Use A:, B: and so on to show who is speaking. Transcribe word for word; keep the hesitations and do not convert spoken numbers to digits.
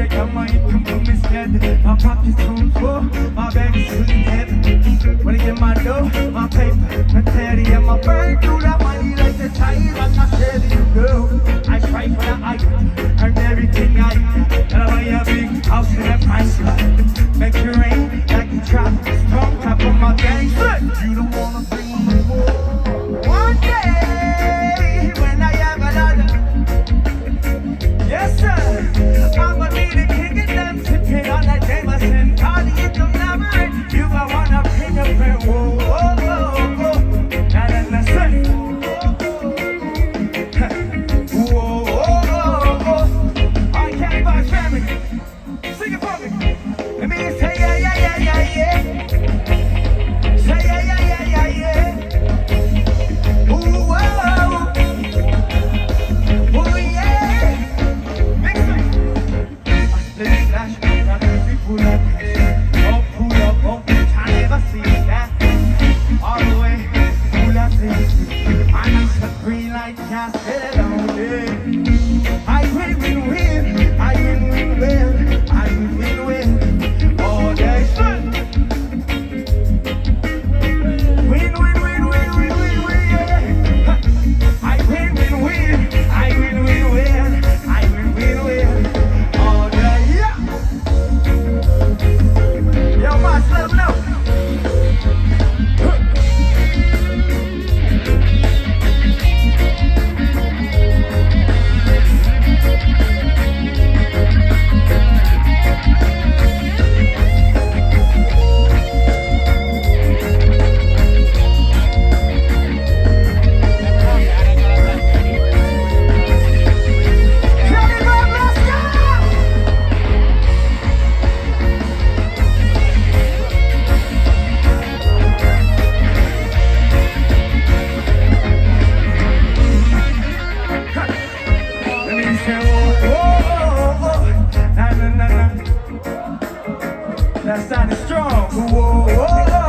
A: got my income from his head. My pockets too full, my bag is fully heavy. When I get my dough, my paper, my teddy, and my burn through that money like the tide. Like I said to you, girl, I try for the item, earned everything I get. And I buy a big house in that price. Make it rain like the tropics. Strong top of my gang. You don't wanna bring me more. One day, when I have another. Yes, sir. I'm gonna be the king of them. Sipping on that Jameson. Party, it don't never end. You might wanna bring a friend. Whoa, whoa, whoa, whoa. Now then, let's say. Whoa, whoa, whoa, whoa. I can't buy family. Sing it for me. Let me say, yeah, yeah, yeah, yeah, yeah. Say, yeah, yeah, yeah, yeah, yeah. Ooh, whoa. Oh, yeah. Mix it. I split flash, got every pull up. Oh, pull up, oh, I never see that. All the way, pull up, I need some green light, can't sit on it. I win, win, win. I win, win, win. I win, win, win. All day, son. Win, win, win, win, win, win, win, yeah. I win, win, win. I win, win, win. I win, win, win. All day, yeah. Yo, boss, let them know. That sounded strong. Whoa, whoa.